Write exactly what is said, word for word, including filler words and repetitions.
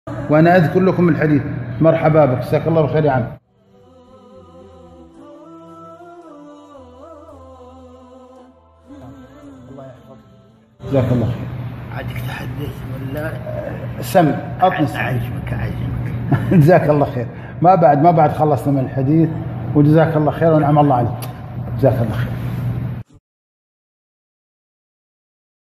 وأنا أذكر لكم الحديث. مرحبا بك، جزاك الله بالخير يا عم. الله يحفظك، جزاك الله خير. عادك تحدث ولا سم أطنس. عجبك عجبك. جزاك الله خير. ما بعد ما بعد خلصنا من الحديث، وجزاك الله خير ونعم الله عليك. جزاك الله خير.